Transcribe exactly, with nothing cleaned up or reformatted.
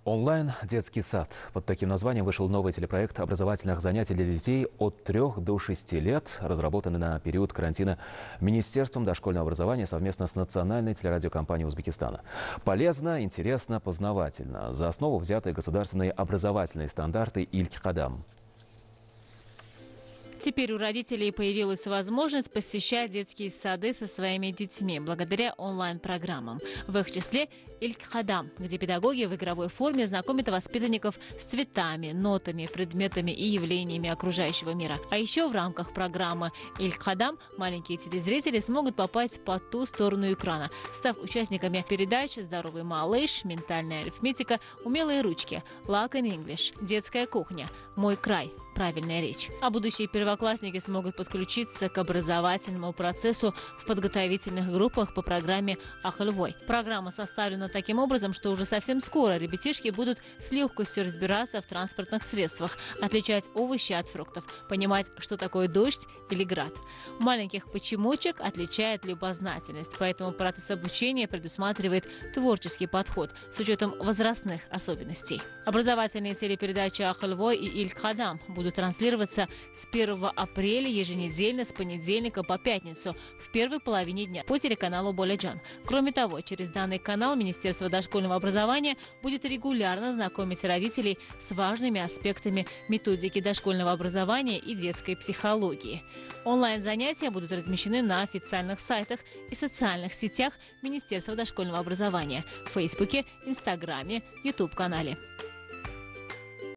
Онлайн-детский сад. Под таким названием вышел новый телепроект образовательных занятий для детей от трёх до шести лет, разработанный на период карантина Министерством дошкольного образования совместно с национальной телерадиокомпанией Узбекистана. Полезно, интересно, познавательно. За основу взяты государственные образовательные стандарты Иль-Кадам. Теперь у родителей появилась возможность посещать детские сады со своими детьми благодаря онлайн-программам. В их числе Иль-Кадам, где педагоги в игровой форме знакомят воспитанников с цветами, нотами, предметами и явлениями окружающего мира. А еще в рамках программы Иль-Кадам маленькие телезрители смогут попасть по ту сторону экрана, став участниками передач «Здоровый малыш», «Ментальная арифметика», «Умелые ручки», «Luck in English», «Детская кухня», «Мой край», «Правильная речь». А будущие первоклассники смогут подключиться к образовательному процессу в подготовительных группах по программе «Ахльвой». Программа составлена таким образом, что уже совсем скоро ребятишки будут с легкостью разбираться в транспортных средствах, отличать овощи от фруктов, понимать, что такое дождь или град. Маленьких почемучек отличает любознательность, поэтому процесс обучения предусматривает творческий подход с учетом возрастных особенностей. Образовательные телепередачи «Ахльвой» и «Иль-Кадам» будут транслироваться с первого апреля еженедельно с понедельника по пятницу в первой половине дня по телеканалу Боледжан. Кроме того, через данный канал Министерство дошкольного образования будет регулярно знакомить родителей с важными аспектами методики дошкольного образования и детской психологии. Онлайн-занятия будут размещены на официальных сайтах и социальных сетях Министерства дошкольного образования – в Фейсбуке, Инстаграме, Ютуб-канале.